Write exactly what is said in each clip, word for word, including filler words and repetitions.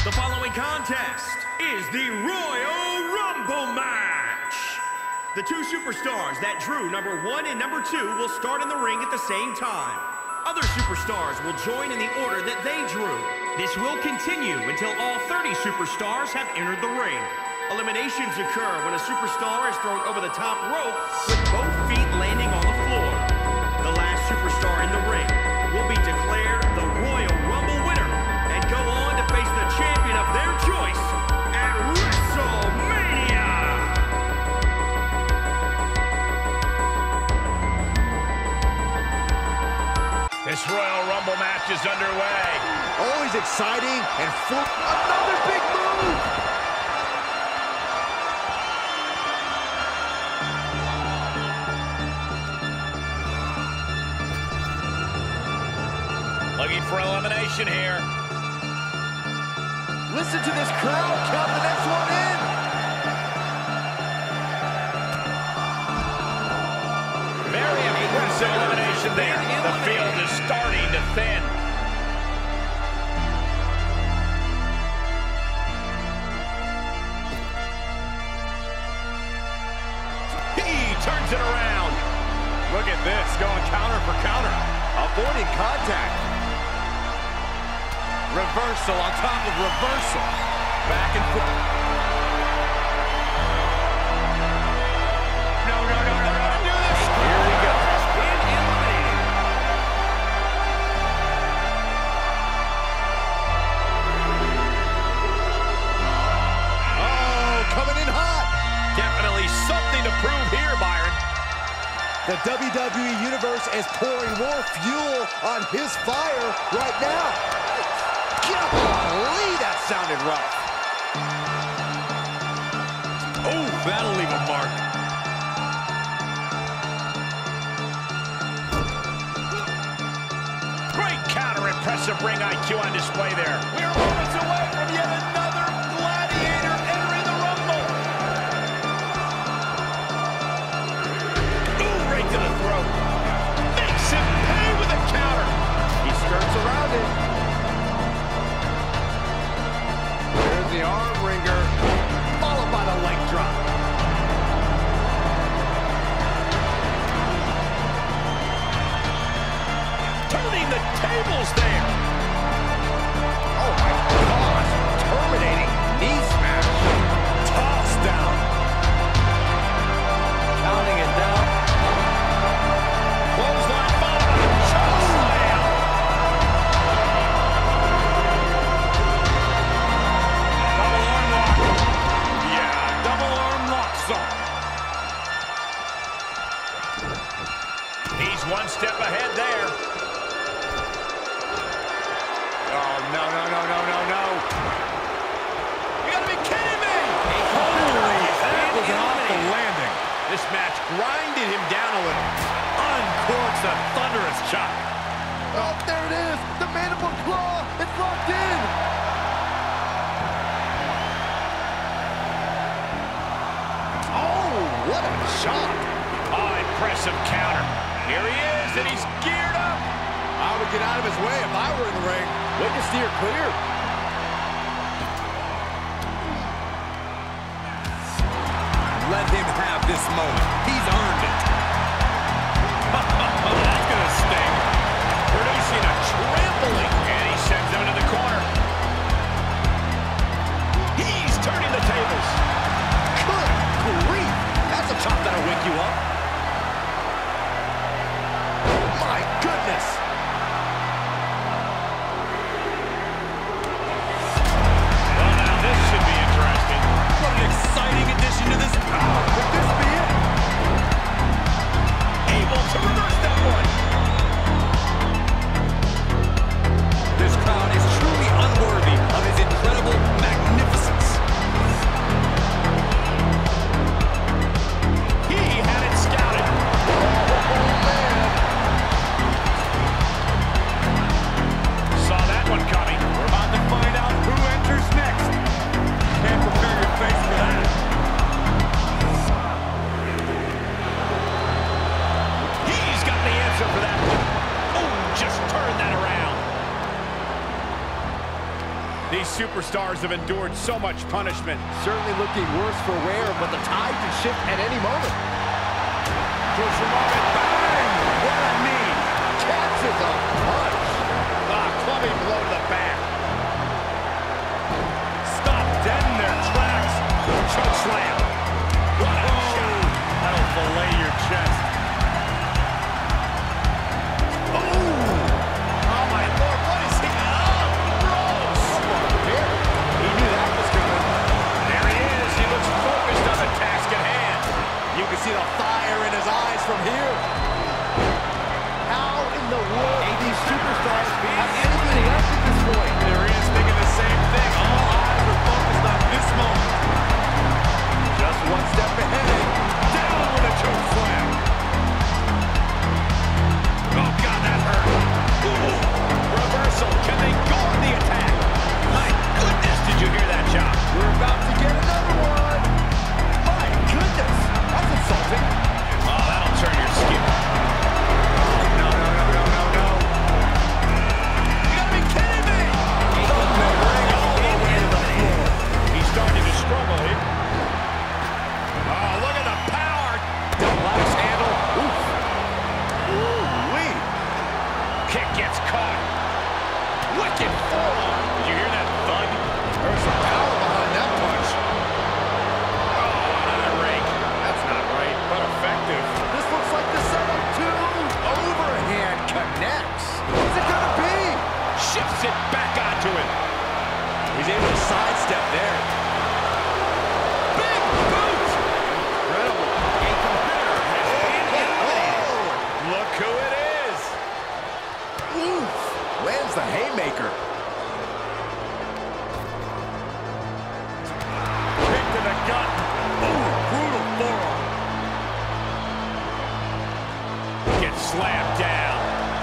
The following contest is the Royal Rumble match. The two superstars that drew number one and number two will start in the ring at the same time. Other superstars will join in the order that they drew. This will continue until all thirty superstars have entered the ring. Eliminations occur when a superstar is thrown over the top rope with both feet landing on the floor. The last superstar in the ring will be declared the Royal Rumble winner and go on to face the champion of their choice at WrestleMania! This Royal Rumble match is underway. Always exciting and full. Another big move! Looking for elimination here. Listen to this crowd count the next one in. Very impressive elimination there. The field is starting to thin. He turns it around. Look at this, going counter for counter. Avoiding contact. Reversal on top of reversal. Back and forth. No, no, no, no, no. Do this. Here we go. Been eliminated. Oh, coming in hot. Definitely something to prove here, Byron. The W W E Universe is pouring more fuel on his fire right now. Golly, that sounded rough. Oh, that'll leave a mark. Great counter, impressive ring I Q on display there. We're moments away from yet another gladiator entering the Rumble. Ooh, right to the throat. Makes him pay with a counter. He skirts around it. There's the arm wringer, followed by the leg drop. Turning the tables there. Oh my gosh, terminating knee smash. Toss down. Counting it down. Clothesline followed by a choke slam. Double arm lock. Yeah, double arm lock zone. He's one step ahead there. Oh, no, no, no, no, no, no. You gotta be kidding me! Holy, that was an awful landing. This match grinded him down a little. Uncorks a thunderous chop. Oh, there it is. The mandible claw. It's locked in. Oh, what a shot. Oh, impressive counter. Here he is, and he's geared up. I would get out of his way if I were in the ring. Way to steer clear. Let him have this moment. He's earned it. That's gonna sting. Producing a trampling, and he sends him into the corner. He's turning the tables. Good grief. That's a chop that'll wake you up. My goodness. Well, now this should be interesting. What an exciting addition to this. Oh, could this be it? Able to reverse that one. This crowd is truly unworthy of his incredible magnificence. He had it superstars have endured so much punishment. Certainly looking worse for wear, but the tide can shift at any moment. Crucial moment. Bang! What a knee! Catches a punch. Ah, clubbing blow to the back. Stop dead in their tracks. Choke slam. What a shot. That'll fillet your chest. Oh! Oh, my Lord. What is he? Oh, gross. He knew that was coming. There he is. He looks focused on the task at hand. You can see the fire in his eyes from here. How in the world do these superstars have anything left at this point? There he is thinking the same thing. All eyes are focused on this moment. Just one step ahead. Down with a choke slam. Oh, God, that hurt. Ooh. Reversal. Can they go on the attack? My goodness, did you hear that, John? We're about to get another one. My goodness. That's insulting. Oh, that'll turn your skin. No, no, no, no, no, no. You gotta be kidding me! From the ring all the way to the floor. He's starting to struggle here. Oh, look at the power. Double axe handle. Oof. Ooh-wee. Kick gets caught. Wicked forearm. Did you hear that thud? There's some power behind that punch. Oh, another rake. That's not right, but effective. This looks like the setup to overhand connects. What's it gonna be? Shifts it back onto him. He's able to sidestep there. Big boot. Incredible. A competitor has been eliminated. Look who it is. Oof. Lands the haymaker. Kick to the gut. Ooh, brutal forearm. Gets slammed down.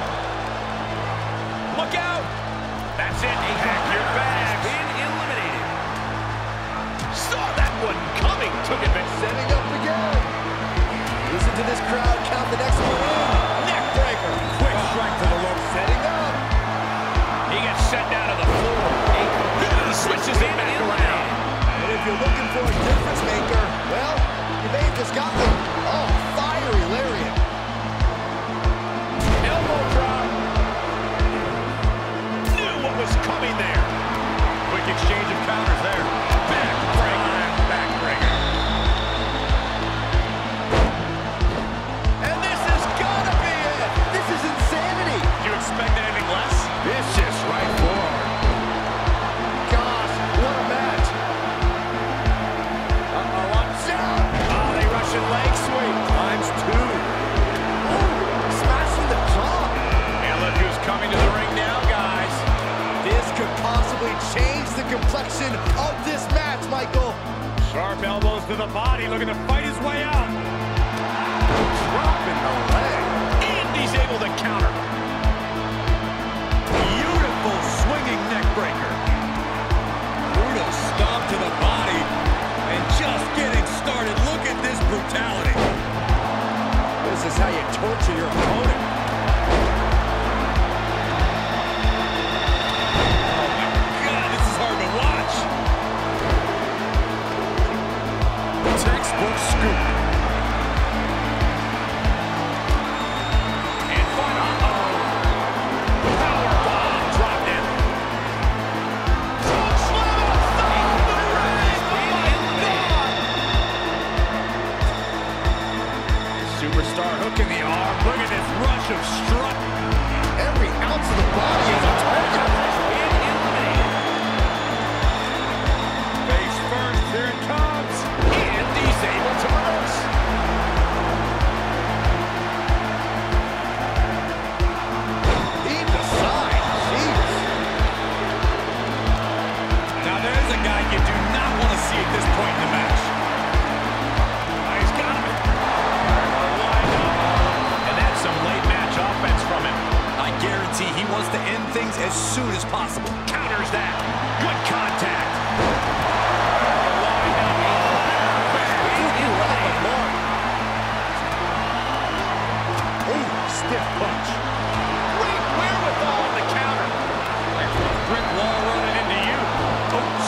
Look out. That's it. Pack your bags. Been eliminated. Saw that one coming. Took advantage. Setting up again. Listen to this crowd count the next one in. Neck breaker. Quick strike to the low. Setting up. He gets sent down to the floor. He switches it back around. And if you're looking for a difference maker, well, you may have just got one. Oh, fiery lariat. Elbow drop. Knew what was coming there. Quick exchange of counters there. Back breaker. Back breaker. And this has got to be it. This is insanity. You expect anything less? Vicious right forward. Gosh, what a match. Uh-oh, watch out. Oh, they Russian leg sweep. Times two. Ooh, smashing the jaw. And look who's coming to the ring now, guys. This could possibly change the complexion of this match, Michael. Sharp elbows to the body, looking to fight his way out. Dropping the leg. And he's able to counter. Beautiful swinging neck breaker. Brutal stomp to the body. And just getting started. Look at this brutality. This is how you torture your opponent. Oh my God, this is hard to watch. Textbook scoop. And fun. Uh-oh. Power bomb dropped in. Choke slam outside the ring. Oh my God. Superstar hook in the arm. Look at this rush of strut. Every ounce of the body is a target. Been eliminated. Face first, here it comes. And he's able to reverse. Deep aside. Jeez. Now there's a guy you do not want to see at this point in the match. Oh, he's got him. And that's some late match offense from him. I guarantee he wants to end things as soon as possible. Counters that. Good contact. Ooh, stiff punch. Great wherewithal on the counter. Brick wall running into you. Oh,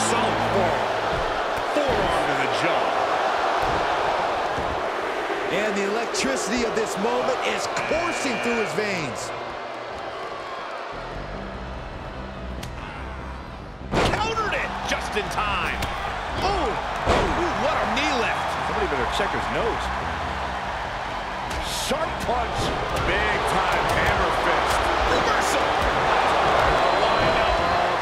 electricity of this moment is coursing through his veins. Countered it just in time. Ooh, ooh, what a knee lift. Somebody better check his nose. Sharp punch. Big time hammer fist. Reversal. Line up.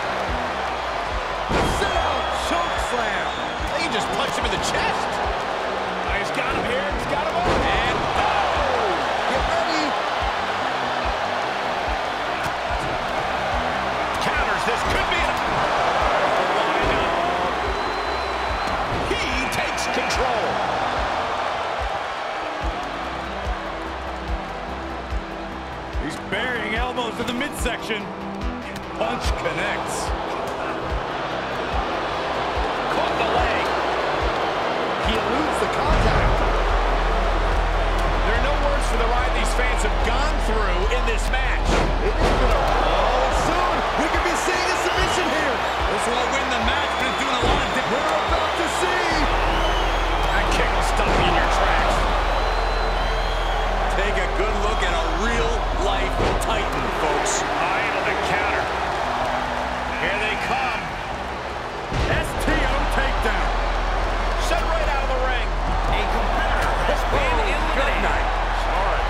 Sit out. Choke slam. He just punched him in the chest. Oh, he's got him here. He's got him up. And oh! Get ready. Counters. This could be it. Line up. He takes control. He's burying elbows in the midsection. Punch connects. Caught the leg. He eludes the contact. There are no words for the ride these fans have gone through in this match. It is gonna... Oh, soon we could be seeing a submission here. This won't win the match, but it's doing a lot of damage. We're about to see. That kick will stop you in your tracks. Take a good look at a real-life Titan, folks. Eye to the counter. Here they come. S T O takedown. Sent right out of the ring. A competitor has been eliminated. Night. Sorry.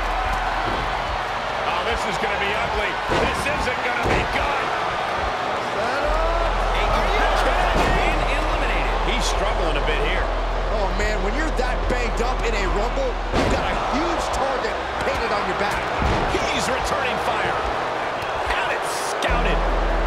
Oh, this is going to be ugly. This isn't going to be good. A competitor has been eliminated. He's struggling a bit here. Oh, man, when you're that banged up in a Rumble, you've got a huge target painted on your back. He's returning fire. Had it scouted.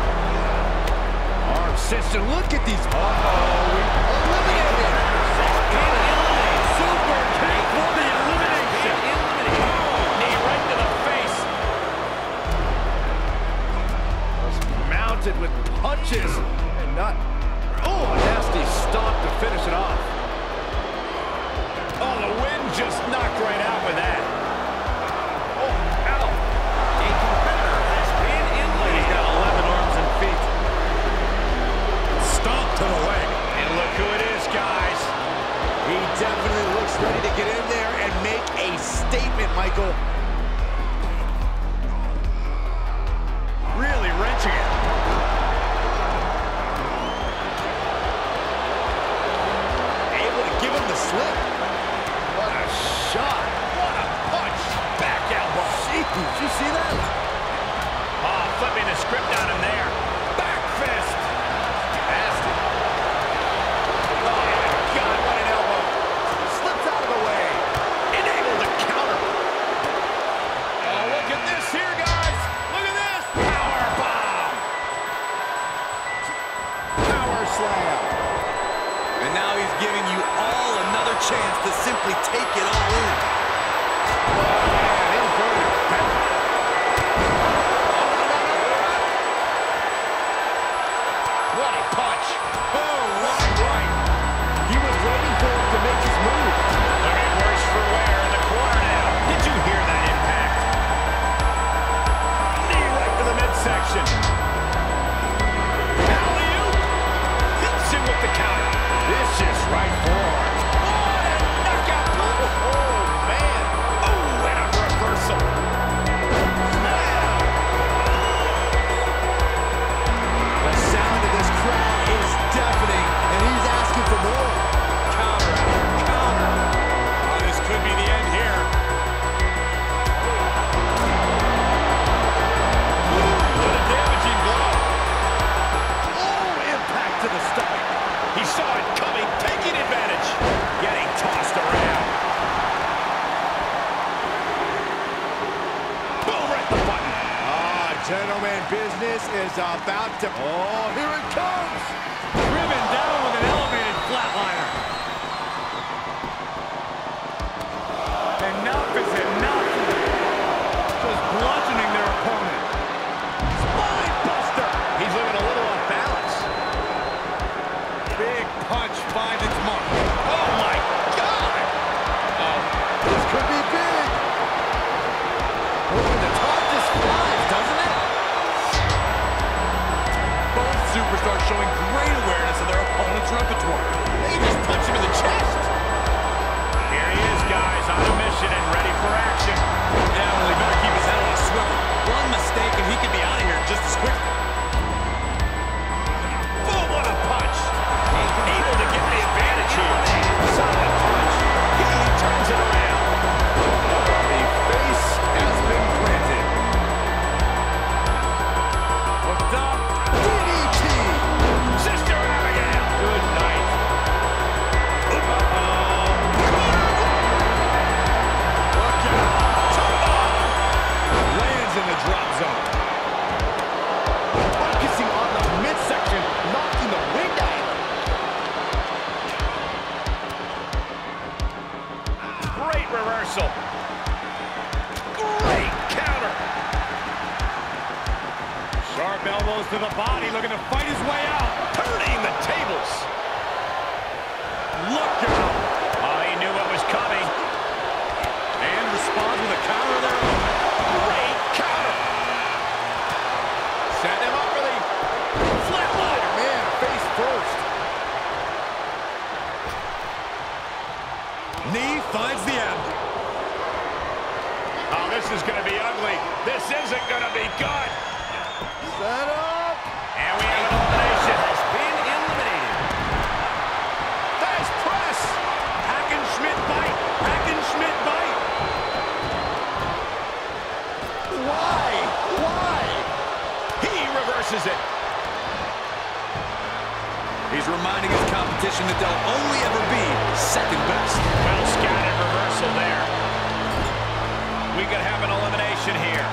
Arm system. Look at these. Uh-oh. Eliminated. Been eliminated. Super kick for the Been elimination. eliminated. Knee right to the face. Was mounted with punches and not. Oh, a nasty stomp to finish it off. Oh, the wind just knocked right out with that. Oh, ow. A competitor has been He's eliminated. got eleven arms and feet. Stomp to the leg. And look who it is, guys. He definitely looks ready to get in there and make a statement, Michael. Really wrenching it. Able to give him the slip. What a shot. What a punch. Back elbow. Jeez, did you see that? Oh, flipping the script on him there. Back fist. Nasty. Oh, my God, what an elbow. Slipped out of the way. Enabled to counter. Oh, look at this here, guys. Look at this. Power bomb. Power slam. And now he's giving you all another chance to simply take it all in. What a punch. Oh, right, right. He was waiting for him to make his move. Looking worse for wear in the corner now. Did you hear that impact? Knee right to the midsection. Alley-oop. Hits him with the counter. Vicious right forearm. Oh, and a knockout punch. Oh, man. Oh, and a reversal. Now. The sound of this crowd is deafening, and he's asking for more. Counter after counter. Oh, this could be the end here. What a damaging blow. Oh, impact to the stomach. He saw it coming, taking advantage. Getting tossed around. Boom, right the button. Ah, gentlemen, business is about to... Oh, here it comes. Driven down with an elevated flatliner. Enough is enough. Just bludgeoning their opponent. Spine buster. He's looking a little off balance. Big punch finds its mark. Oh, my God. Oh, This could be big. Hoping the top just flies, doesn't it? Both superstars showing great awareness of their opponent's repertoire. he just punched him in the chest. Here he is, guys, on a mission. reversal. Great counter. Sharp elbows to the body, looking to fight his way out. Turning the tables. Look out. Oh, he knew what was coming. And responds with a counter of their own. Great counter. Setting him up for the flatliner. Man, face first. Knee finds the abdomen. Oh, this is going to be ugly. This isn't going to be good. Set up. And we have an elimination. Has been eliminated. Nice press. Hackenschmidt bite. Hackenschmidt bite. Why? Why? He reverses it. He's reminding his competition that they'll only ever be second best. Well scattered reversal there. We could have an elimination here.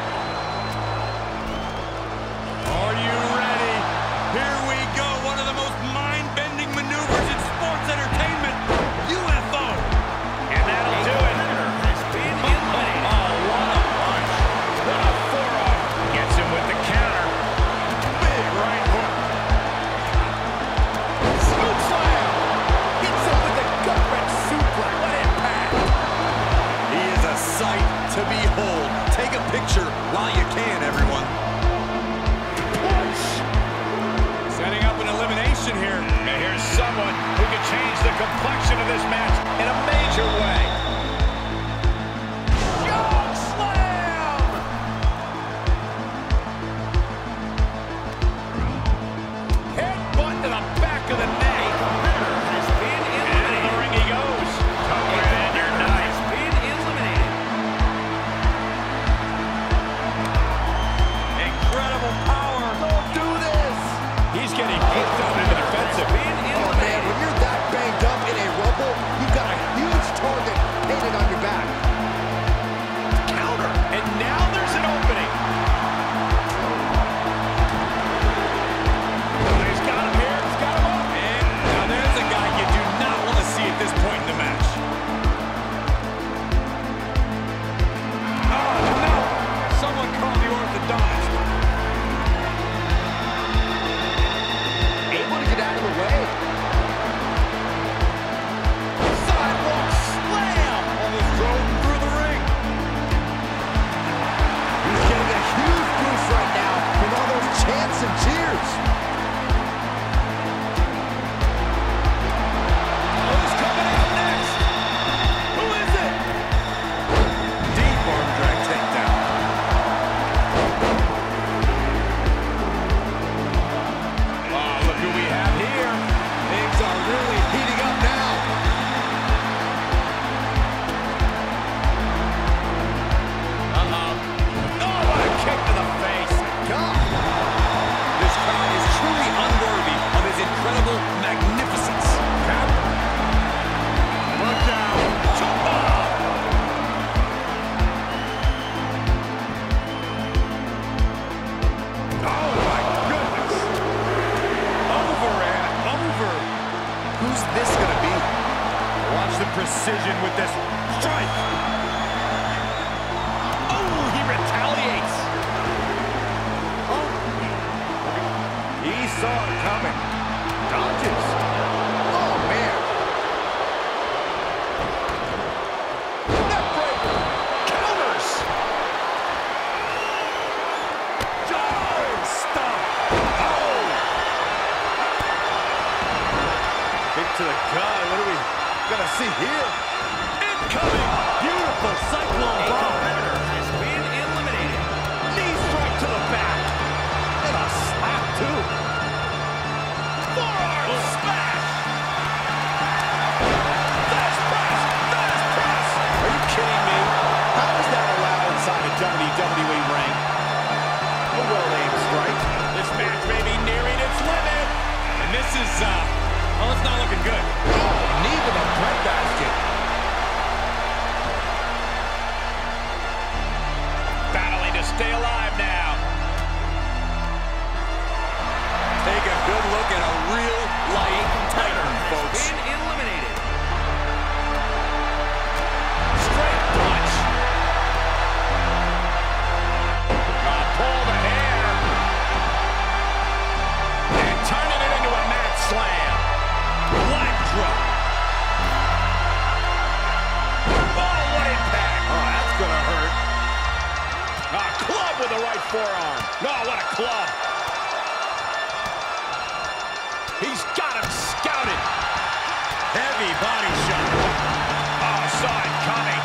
Are you ready? Here we go. One of the most mind-bending maneuvers in sports entertainment. U F O. And that'll do it. Has been eliminated. Oh, what a punch. What a forearm. Gets him with the counter. Big right hook. Scoop slam. Hits him with the gut-wrench suplex. What impact. He is a sight to behold. Take a picture while you can, everyone. Setting up an elimination here. And here's someone who can change the complexion of this match in a major way. Choke slam. Headbutt to the back of the neck. Has been And into eliminated. the ring he goes. Tuck right in your knife. Has been eliminated. Incredible power. Don't do this. He's getting kicked out into the defensive. Been Oh, man, eliminated. when you're that banged up in a rumble, you've got a huge target painted on your back. Counter. And now there's an opening. He's got him here. He's got him up. And now there's a guy you do not want to see at this point in the match. Oh, no. Someone call the orthodontist. Able to get out of the way. Sidewalk slam. Almost drove him through the ring. He's getting a huge boost right now with all those chants and cheers. Who's coming out next? Who is it? Deep arm drag takedown. Oh, look who we have here. Things are really heating up now. Uh-oh. Oh, what a kick to the face. God. This crowd is truly unworthy of his incredible magnificence. Look down. Chop off. Oh, my goodness. Over and over. Who's this gonna be? Watch the precision with this strike. Oh, he retaliates. He saw it coming. Dodges. Oh, man. Neckbreaker. Counters. Giant stomp. Oh. Kick to the gut. What are we gonna see here? Incoming. Beautiful cyclone A bomb. competitor has been eliminated. Knee strike to the back. And a slap, too. Forearm smash. Fast press. Fast press. Are you kidding me? How is that allowed inside a W W E ring? A well-aimed strike. This match may be nearing its limit. And this is, uh, well, it's not looking good. Oh, knee to the breadbasket. forearm. Oh, what a club. He's got him scouted. Heavy body shot. Oh, saw it coming.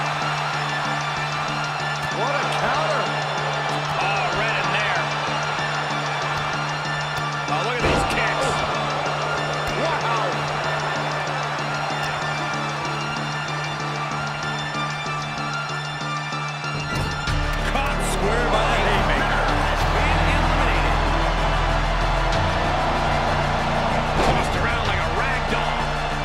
What a counter. Oh, right in there. Oh, look at these kicks. Wow. Caught square by the haymaker. Tossed around like a rag doll.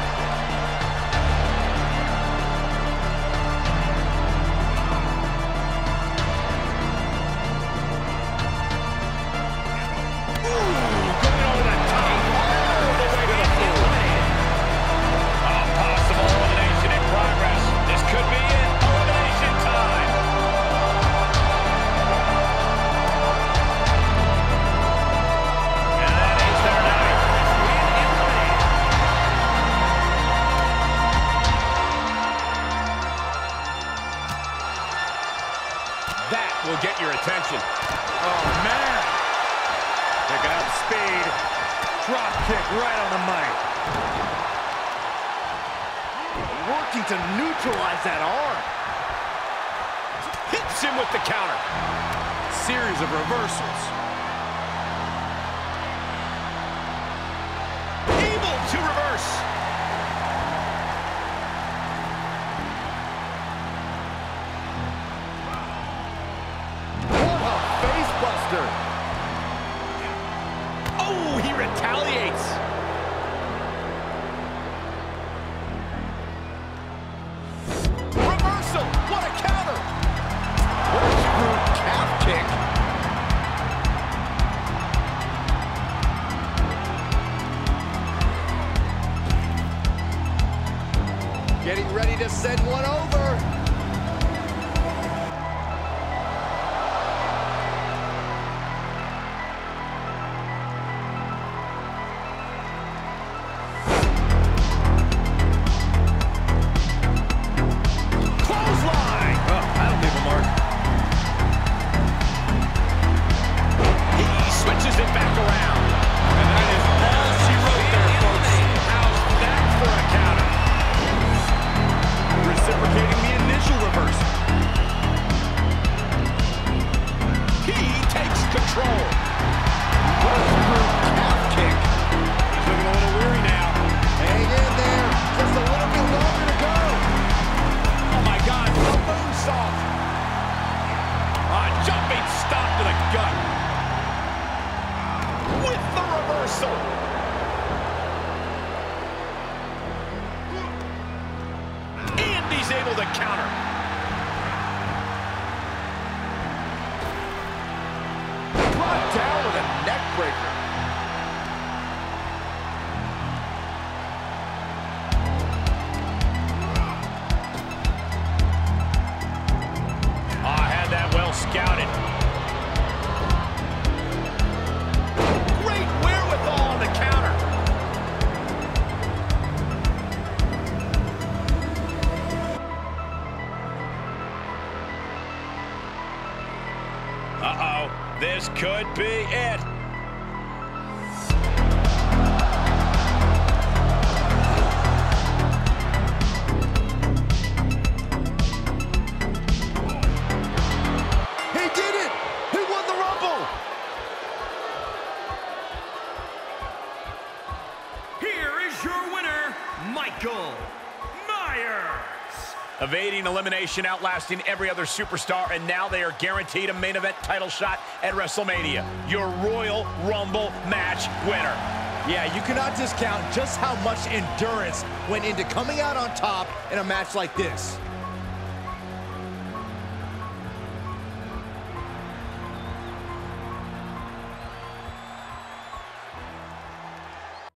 That will get your attention. Oh, man. Picking up speed. Drop kick right on the mic. Working to neutralize that arm. Hits him with the counter. Series of reversals. Able to reverse. What a face buster. Oh, he retaliates. Reversal. What a counter. Corkscrew calf kick. Getting ready to send one over. Clothesline. Oh, that'll leave a mark. He switches it back around. And that is all she wrote there, folks. How's that for a counter? Reciprocating the initial reverse. He takes control. Corkscrew calf kick. He's looking a little weary now. Hang in there. Just a little bit longer to go. Oh my God, the moonsault. A jumping stop to the gut. With the reversal. And he's able to counter. Brought down with a neck breaker. Oh, I had that well scouted. Great wherewithal on the counter. Uh-oh, this could be it. He did it! He won the Rumble! Here is your winner, Michael Myers. Evading elimination, outlasting every other superstar, and now they are guaranteed a main event title shot at WrestleMania. Your Royal Rumble match winner. Yeah, you cannot discount just how much endurance went into coming out on top in a match like this.